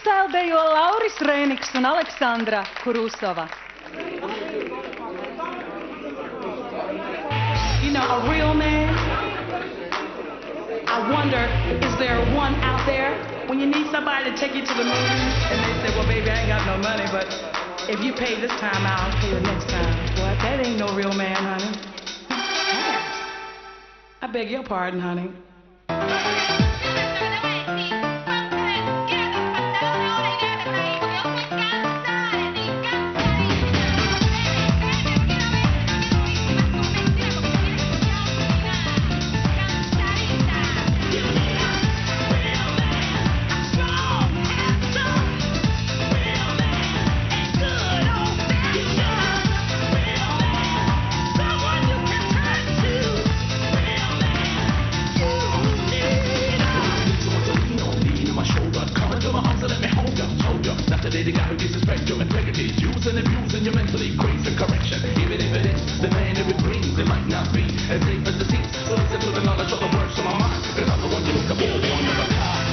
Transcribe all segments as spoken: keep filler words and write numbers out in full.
freestyle dejo Lauris Reiniks un Aleksandra Kurusova. You know, a real man, I wonder, is there one out there when you need somebody to take you to the movies and they say, well, baby, I ain't got no money, but if you pay this time, I'll pay the next time. What? That ain't no real man, honey. I beg your pardon, honey. The guy who disrespects your integrity, use and abuse and your mentally crazy correction. Even if it is the man who it brings, it might not be as safe as it seems. So listen to the knowledge of the words of my mind, because I'm the one you look up for, one of a kind.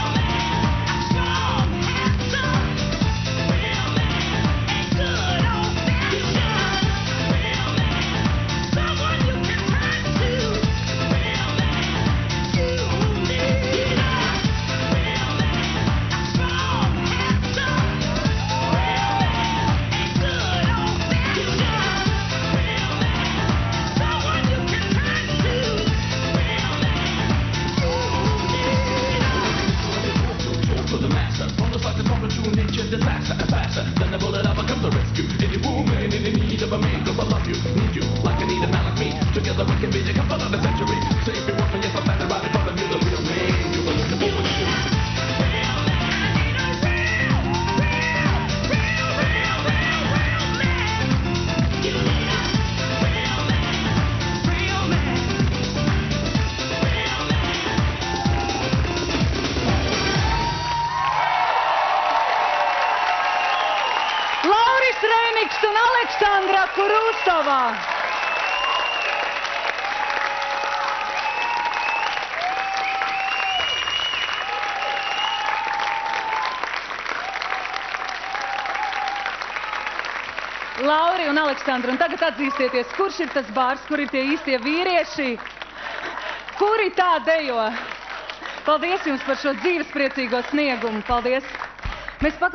Disaster, faster than the bullet ever comes to rescue. Any woman in the need of a man, cause I love you, need you, like I need a man like me. Together we can be the couple of the century. Save me one from yes, I'm standing right in front of you, the real man. You were looking forward to. Lauris Reiniks un Aleksandra Kurusova. Lauri un Aleksandra, un tagad atzīstieties, kurš ir tas bārs, kur ir tie īstie vīrieši, kuri tā dejo. Paldies jums par šo dzīvespriecīgo sniegumu. Paldies. Mēs